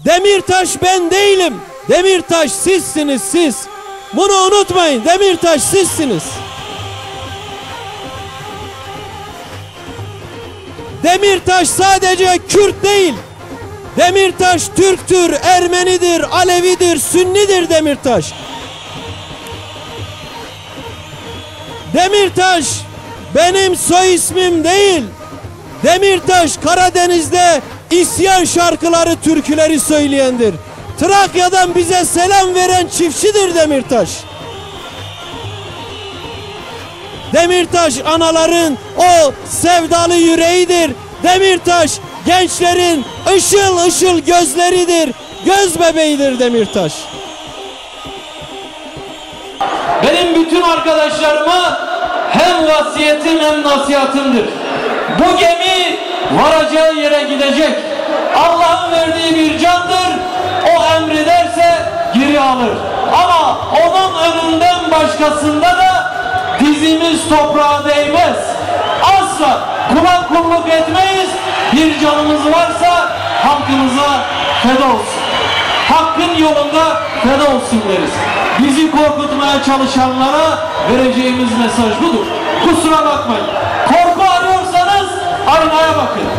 Demirtaş ben değilim. Demirtaş sizsiniz siz. Bunu unutmayın. Demirtaş sizsiniz. Demirtaş sadece Kürt değil. Demirtaş Türktür, Ermenidir, Alevidir, Sünnidir Demirtaş. Demirtaş benim soy ismim değil. Demirtaş Karadeniz'de isyan şarkıları, türküleri söyleyendir. Trakya'dan bize selam veren çiftçidir Demirtaş. Demirtaş anaların o sevdalı yüreğidir. Demirtaş gençlerin ışıl ışıl gözleridir. Göz bebeğidir Demirtaş. Benim bütün arkadaşlarıma hem vasiyetim hem nasihatımdır. Bu gemi varacağı yere gidecek. Allah'ın verdiği bir candır. O emrederse geri alır. Ama onun önünden başkasında da dizimiz toprağa değmez. Asla kula kulluk etmeyiz. Bir canımız varsa hakkımıza feda olsun. Hakkın yolunda feda olsun deriz. Bizi korkutmaya çalışanlara vereceğimiz mesaj budur. Kusura bakmayın. Korku arıyorsanız aynaya bakın.